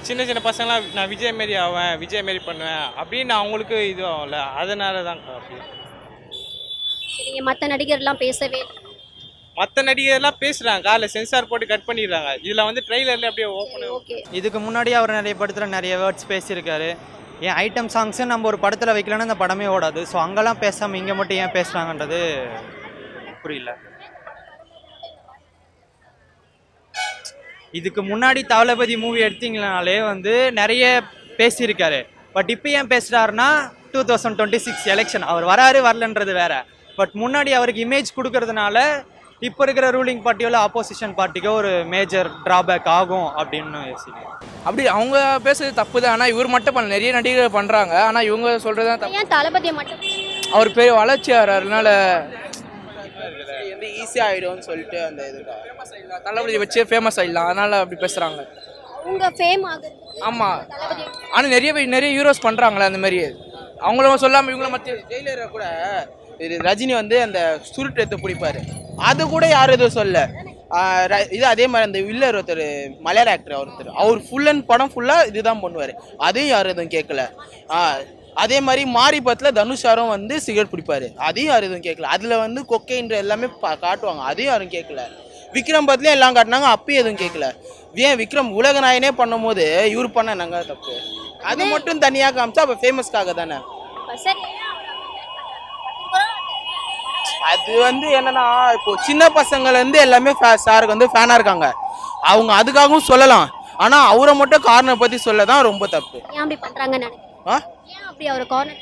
சின்ன சின்ன பசங்களாம் நான் விஜய் மாரி ஆவேன், விஜய் மாரி பண்ணுவேன் அப்படின்னு அவங்களுக்கு இது ஆகல, அதனால தான் அப்படி. சரிங்க, மற்ற நடிகர்லாம் பேசவே மற்ற நடிகர்லாம் பேசுகிறாங்க, காலைல சென்சார் போட்டு கட் பண்ணிடுறாங்க. இதில் வந்து ட்ரெய்லரில் அப்படியே ஓப்பன். ஓகே. இதுக்கு முன்னாடி அவர் நிறைய படத்தில் நிறைய வேர்ட்ஸ் பேசியிருக்காரு. ஏன் ஐட்டம் சாங்ஸு நம்ம ஒரு படத்தில் வைக்கலன்னா அந்த படமே ஓடாது. ஸோ அங்கெல்லாம் பேசாமல் இங்கே மட்டும் ஏன் பேசுகிறாங்கன்றது புரியல. இதுக்கு முன்னாடி தளபதி மூவி எடுத்தீங்கனாலே வந்து நிறைய பேசியிருக்காரு. பட் இப்போ ஏன் பேசுகிறாருன்னா 2026 எலெக்ஷன் அவர் வராரு வரலன்றது வேற. பட் முன்னாடி அவருக்கு இமேஜ் கொடுக்கறதுனால இப்போ இருக்கிற ரூலிங் பார்ட்டியோட ஆப்போசிஷன் பார்ட்டிக்கோ ஒரு மேஜர் டிராபேக் ஆகும் அப்படின்னு யோசிக்கிறேன். அப்படி அவங்க பேசுறது தப்பு தான். ஆனால் இவர் மட்டும் பண்ண நிறைய நடிகர்கள் பண்ணுறாங்க. ஆனால் இவங்க சொல்கிறது தான் தப்பு. ஏன் தளபதியை மட்டும்? அவர் பெரிய வளர்ச்சி ஆகிறதுனால வந்து ஈஸியாக ஆகிடும்னு சொல்லிட்டு அந்த இதுக்காக ஃபேமஸ் ஆகிடலாம், தளபதி வச்சு ஃபேமஸ் ஆகிடலாம், அதனால் அப்படி பேசுகிறாங்க. அவங்க ஃபேம் ஆகுது. ஆமாம், ஆனால் நிறைய ஹீரோஸ் பண்ணுறாங்களே அந்த மாதிரி. அவங்களும் சொல்லாமல் இவங்கள மற்ற ஜெயிலரை கூட இது ரஜினி வந்து அந்த சுருட்டு எடுத்து பிடிப்பாரு, அது கூட யாரும் எதுவும் சொல்ல. இது அதே மாதிரி அந்த வில்லர் ஒருத்தர் மலையாள ஆக்டர் அவர் ஃபுல் அண்ட் படம் ஃபுல்லாக இதுதான் பண்ணுவார், அதையும் யாரும் எதுவும் கேட்கல. அதே மாதிரி மாரி பத்தில் தனுஷாரும் வந்து சிகரெட் பிடிப்பாரு, அதையும் யாரும் எதுவும் கேட்கல. அதில் வந்து கொக்கைன்ற எல்லாமே காட்டுவாங்க, அதையும் யாரும் கேட்கல. விக்ரம் பத்திலையும் எல்லாம் காட்டினாங்க, அப்பயும் எதுவும் கேட்கல. ஏன் விக்ரம் உலக நாயனே பண்ணும் போது இவர் பண்ண நாங்கள் தப்பு, அது மட்டும் தனியாக காமிச்சா அப்போ ஃபேமஸ்க்காக தானே. அது வந்து என்னன்னா இப்போ சின்ன பசங்கள்லேருந்து எல்லாமே சாருக்கு வந்து ஃபேனாக இருக்காங்க, அவங்க அதுக்காகவும் சொல்லலாம். ஆனால் அவரை மட்டும் காரணம் பற்றி சொல்ல தான் ரொம்ப தப்பு. ஏன் அப்படி பண்ணுறாங்கன்னு ஏன் அப்படி அவர் கார்னர்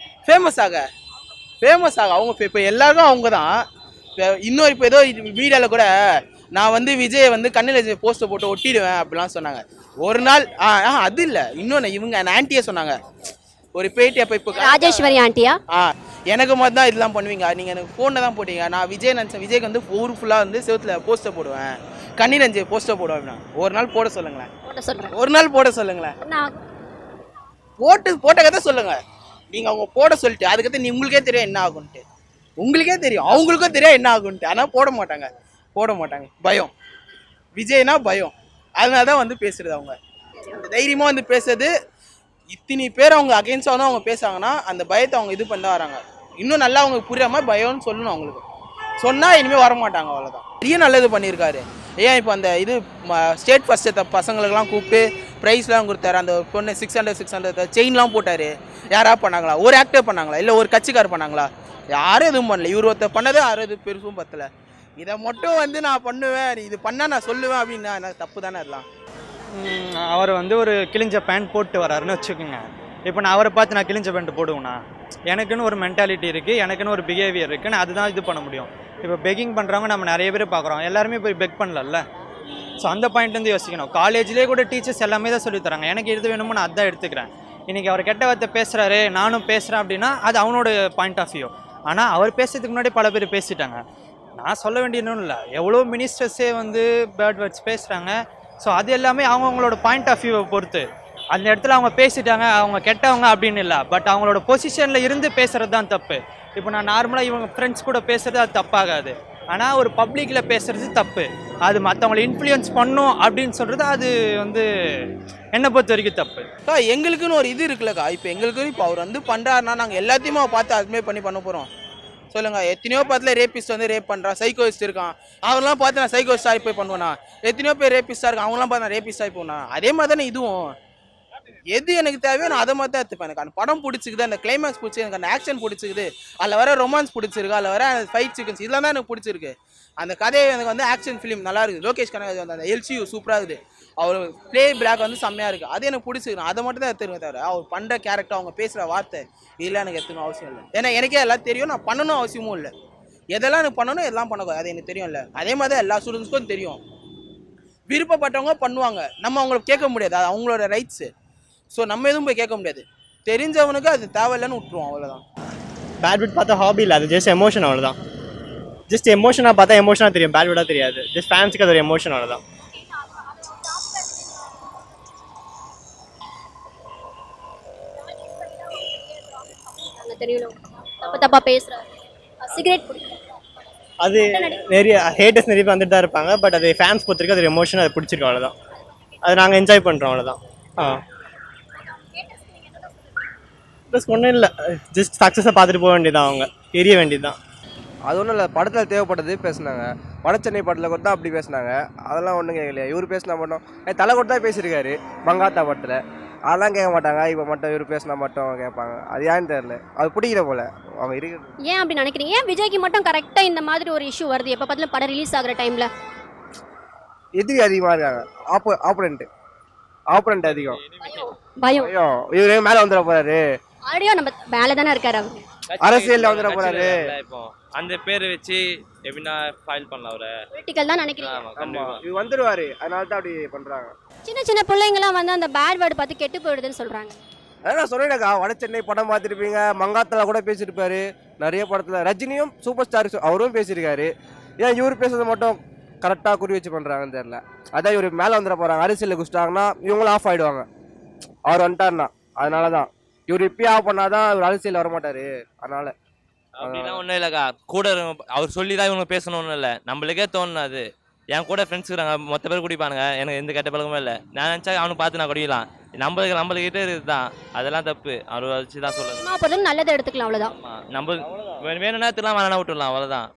ஃபேமஸ் ஆக அவங்க இப்போ எல்லாருக்கும் அவங்க தான். இன்னொரு இப்போ ஏதோ வீடியோவில் கூட நான் வந்து விஜய் வந்து கண்ணில் போஸ்டர் போட்டு ஒட்டிடுவேன் அப்படிலாம் சொன்னாங்க ஒரு நாள். அது இல்லை, இன்னொன்று இவங்க ஆன்ட்டியே சொன்னாங்க ஒரு பேட்டி. அப்போ இப்போ ராஜேஸ்வரி ஆண்டியா எனக்கு மாதிரி தான் இதெல்லாம் பண்ணுவீங்க, நீங்கள் எனக்கு ஃபோனில் தான் போட்டீங்க. நான் விஜய் நினச்சேன், விஜய்க்கு வந்து ஊர் ஃபுல்லாக வந்து செவத்தில் போஸ்டர் போடுவேன், கண்ணீரஞ்சு போஸ்டர் போடுவேன் அப்படின்னா. ஒரு நாள் போட சொல்லுங்களேன், ஒரு நாள் போட சொல்லுங்களேன், போட்ட கதை சொல்லுங்க. நீங்கள் அவங்க போட சொல்லிட்டு அதுக்கடுத்து நீ உங்களுக்கே தெரியும் என்ன ஆகுன்ட்டு, உங்களுக்கே தெரியும் அவங்களுக்கும் தெரியும் என்ன ஆகுன்ட்டு. ஆனால் போட மாட்டாங்க, பயம். விஜய்னா பயம், அதனால தான் வந்து பேசுறது. அவங்க தைரியமாக வந்து பேசுறது. இத்தனை பேர் அவங்க அகெயின்ஸ்டாக வந்து அவங்க பேசுகிறாங்கன்னா அந்த பயத்தை அவங்க இது பண்ண வராங்க. இன்னும் நல்லா அவங்க புரியாமல் பயம்னு சொல்லணும் அவங்களுக்கு, சொன்னால் இனிமேல் வரமாட்டாங்க, அவ்வளோதான். நிறைய நல்லது பண்ணியிருக்காரு. ஏன் இப்போ அந்த இது ஸ்டேட் ஃபஸ்ட்டு பசங்களுக்கெல்லாம் கூப்பிட்டு ப்ரைஸ்லாம் கொடுத்தாரு. அந்த பொண்ணு 600 செயின்லாம் போட்டார். யாராவது பண்ணாங்களா? ஒரு ஆக்டர் பண்ணாங்களா? இல்லை ஒரு கட்சிக்கார் பண்ணாங்களா? யாரும் எதுவும் பண்ணல. இவர் ஒருத்தர் பண்ணதே யாரும் எதுவும் பெருசும் பத்தலை. இதை மட்டும் வந்து நான் பண்ணுவேன், இது பண்ணால் நான் சொல்லுவேன் அப்படின்னா எனக்கு தப்பு தானே அதெல்லாம். அவர் வந்து ஒரு கிழிஞ்ச பேண்ட் போட்டு வராருன்னு வச்சுக்கோங்க. இப்போ நான் அவரை பார்த்து நான் கிழிஞ்ச பேண்ட் போடுவேண்ணா, எனக்குன்னு ஒரு மென்டாலிட்டி இருக்குது, எனக்குன்னு ஒரு பிஹேவியர் இருக்குது, நான் அதுதான் இது பண்ண முடியும். இப்போ பெக்கிங் பண்ணுறவங்க நம்ம நிறைய பேர் பார்க்குறோம், எல்லாருமே போய் பெக் பண்ணல. ஸோ அந்த பாயிண்ட்லேருந்து யோசிக்கணும். காலேஜ்லேயே கூட டீச்சர்ஸ் எல்லாமே தான் சொல்லித்தராங்க, எனக்கு எது வேணுமோ நான் அதான் எடுத்துக்கிறேன். இன்றைக்கி அவர் கெட்ட வார்த்தை பேசுகிறாரு, நானும் பேசுகிறேன் அப்படின்னா அது அவனோட பாயிண்ட் ஆஃப் வியூ. ஆனால் அவர் பேசுறதுக்கு முன்னாடி பல பேர் பேசிட்டாங்க. நான் சொல்ல வேண்டியதுன்னு இல்லை, எவ்வளோ மினிஸ்டர்ஸே வந்து பேட் வேர்ட்ஸ் பேசுகிறாங்க. ஸோ அது எல்லாமே அவங்கவுங்களோட பாயிண்ட் ஆஃப் வியூவை பொறுத்து. அந்த இடத்துல அவங்க பேசிட்டாங்க, அவங்க கெட்டவங்க அப்படின்னு இல்லை, பட் அவங்களோட பொசிஷனில் இருந்து பேசுகிறது தான் தப்பு. இப்போ நான் நார்மலாக இவங்க ஃப்ரெண்ட்ஸ் கூட பேசுகிறது அது தப்பாகாது, ஆனால் ஒரு பப்ளிக்கில் பேசுகிறது தப்பு. அது மற்றவங்களை இன்ஃப்ளூயன்ஸ் பண்ணும் அப்படின்னு சொல்கிறது அது வந்து என்னை பொறுத்த வரைக்கும் தப்பு. எங்களுக்குன்னு ஒரு இது இருக்குல்லக்கா. இப்போ எங்களுக்குன்னு இப்போ அவர் வந்து பண்ணுறாருன்னா நாங்கள் எல்லாத்தையுமே பார்த்து அதுமாதிரி பண்ண போகிறோம். சொல்லுங்கள், எத்தனையோ பார்த்துல ரேபிஸ்ட் வந்து ரேப் பண்ணுறான், சைக்கோயிஸ்ட் இருக்கான், அவங்களாம் பார்த்து நான் சைக்கோயிஸ்டாக போய் பண்ணுவேனா? எத்தனையோ பேர் ரேபிஸ்டாக இருக்கான், அவங்களாம் பார்த்து நான் ரேபிஸ்டாக போனா? அதே மாதிரி தானே இதுவும். எது எனக்கு தேவையோ நான் அதை மாதிரி தான் எடுத்துப்பேன். எனக்கு அந்த படம் பிடிச்சிக்குது, அந்த கிளைமேக்ஸ் பிடிச்சி, எனக்கு அந்த ஆக்ஷன் பிடிச்சிக்குது, அதில் வர ரொமான்ஸ் பிடிச்சிருக்கு, அதில் வர ஃபைட் சீக்வன்ஸ் இதெல்லாம் தான் எனக்கு பிடிச்சிருக்கு. அந்த கதையை எனக்கு வந்து ஆக்ஷன் ஃபிலிம் நல்லா இருக்குது. லோகேஷ் கனகராஜ் அந்த எல்சியூ சூப்பராக இருக்குது, அவர் ப்ளே பிளாக் வந்து செம்மையாக இருக்குது, அது எனக்கு பிடிச்சிருக்கு. அதை மட்டும் தான் எடுத்துருங்க தவிர அவர் பண்ணுற கேரக்டர், அவங்க பேசுகிற வார்த்தை இதெல்லாம் எனக்கு எடுத்துக்கணும் அவசியம் இல்லை. ஏன்னா எனக்கே எல்லாம் தெரியும், நான் பண்ணணும் அவசியமும் இல்லை. எதெல்லாம் எனக்கு பண்ணணும் எல்லாம் பண்ணக்கூடாது, அது எனக்கு தெரியும் இல்லை. அதே மாதிரி தான் எல்லா ஸ்டூடெண்ட்ஸ்க்கும் தெரியும். விருப்பப்பட்டவங்க பண்ணுவாங்க, நம்ம அவங்களை கேட்க முடியாது, அது அவங்களோட ரைட்ஸு. ஸோ நம்ம எதுவும் போய் கேட்க முடியாது. தெரிஞ்சவனுக்கு அது தேவையில்லைன்னு விட்டுருவோம், அவ்வளோதான். பேட்மிட் பார்த்தா ஹாபி இல்லை, அது ஜஸ்ட் எமோஷன், அவ்வளோதான். ஜஸ்ட் எமோஷனாக பார்த்தா எமோஷனாக தெரியும், பேட்மிட்டாக தெரியாது. ஜஸ்ட் ஃபேன்ஸுக்கு அது ஒரு எமோஷன், அவ்வளோதான். தப்பா பேசுறாரு, சிகரெட் பிடிக்கும், அது நிறைய ஹேட்டர்ஸ் நிறைய பேர் வந்துட்டு தான் இருப்பாங்க. பட் அது ஃபேன்ஸ் பொறுத்திருக்கு, அது ஒரு எமோஷன், அது பிடிச்சிருக்கு, அவ்வளோதான். அது நாங்கள் என்ஜாய் பண்ணுறோம், அவ்வளோதான். ப்ளஸ் ஒன்றும் இல்லை, ஜஸ்ட் சக்ஸஸை பார்த்துட்டு போக வேண்டியதான், அவங்க எரிய வேண்டியதுதான். அது ஒன்றும் இல்லை, படத்தில் தேவைப்பட்டது பேசுனாங்க. வடச்சென்னை படத்தில் கூட தான் அப்படி பேசினாங்க, அதெல்லாம் ஒன்றும் கேட்கலையா. இவர் பேசினா மட்டும் தலை கூட தான் பேசியிருக்காரு மங்காத்தா படத்தில், அதெல்லாம் கேட்க மாட்டாங்க. இப்போ மட்டும் இவர் பேசினா மட்டும் கேட்பாங்க, அது ஏன்னு தெரியல, அது பிடிக்கிற போல அவங்க இருக்கிறது. ஏன் அப்படி நினைக்கிறீங்க? ஏன் விஜய்க்கு மட்டும் கரெக்டாக இந்த மாதிரி ஒரு இஷ்யூ வருது எப்போ பார்த்தாலும் படம் ரிலீஸ் ஆகிற டைமில்? எதிரி அதிகமாக இருக்காங்க, ஆப்பரண்ட் அதிகம். பயம். ஐயோ இவரே மேலே வந்துட போறாரு, ஆடியோ நம்ம மேலே தானே இருக்காரு அவர். அரசியலில் வந்துட போறாரு. இப்போ அந்த பேர் வச்சு எப்படின்னா ஃபைல் பண்ணலாம் அவரை. பொலிட்டிக்கல் தான் நினைக்கிறீங்க? ஆமாம், இவர் வந்துடுவார், அதனால தான் அப்படி பண்ணுறாங்க. சின்ன சின்ன பிள்ளைங்களாம் வந்து அந்த பேட் வேர்டு பார்த்து கெட்டு போயிடுதுன்னு சொல்கிறாங்க. அதான் நான் சொன்னேன்க்கா, வடச்சென்னை படம் பார்த்துருப்பீங்க, மங்காத்தில் கூட பேசியிருப்பாரு, நிறைய படத்தில். ரஜினியும் சூப்பர் ஸ்டார் அவரும் பேசியிருக்காரு. ஏன் இவர் பேசுறது மட்டும் கரெக்டாக குறி வச்சு பண்ணுறாங்கன்னு தெரியல. அதான் இவர் மேலே வந்துட போகிறாங்க, அரசியலில் குடிச்சிட்டாங்கன்னா இவங்களும் ஆஃப் ஆகிடுவாங்க, அவர் வந்துட்டாருன்னா. அதனால தான் இவர் இப்பயே ஆஃப் பண்ணாதான் இவர் அரசியல் வரமாட்டார், அதனால. அப்படின்னா ஒன்றும் இல்லைக்கா, கூட அவர் சொல்லி தான் இவங்க பேசணும்னு இல்லை, நம்மளுக்கே தோணும். அது என் கூட ஃப்ரெண்ட்ஸ் இருக்கிறாங்க, மொத்த பேர் குடிப்பானுங்க, எனக்கு எந்த கெட்ட பழக்கமே இல்லை. நான் நினச்சா அவனுக்கு பார்த்து நான் குடிக்கலாம், நம்மளுக்கிட்ட இருக்குது தான், அதெல்லாம் தப்பு. அவர் வச்சு தான் சொல்லுது. நல்லதை எடுத்துக்கலாம், அவ்வளோதான். நம்ம வேணும்னா எடுத்துக்கலாம், வேணா விட்டுடலாம், அவ்வளோதான்.